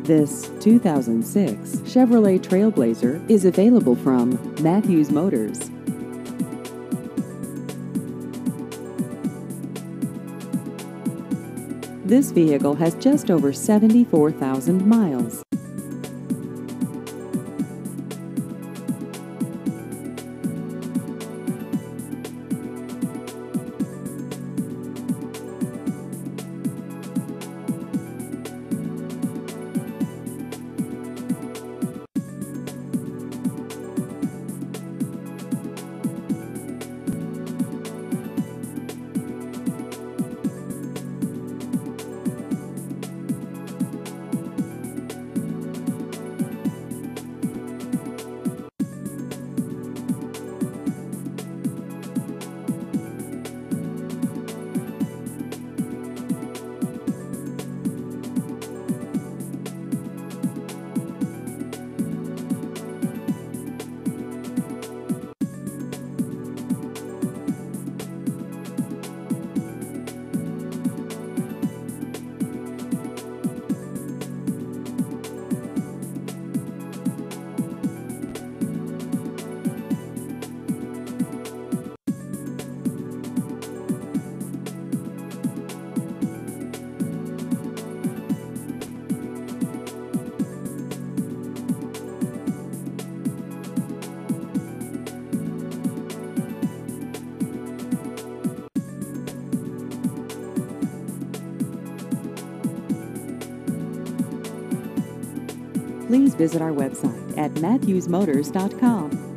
This 2006 Chevrolet TrailBlazer is available from Matthews Motors. This vehicle has just over 74,000 miles. Please visit our website at matthewsmotors.com.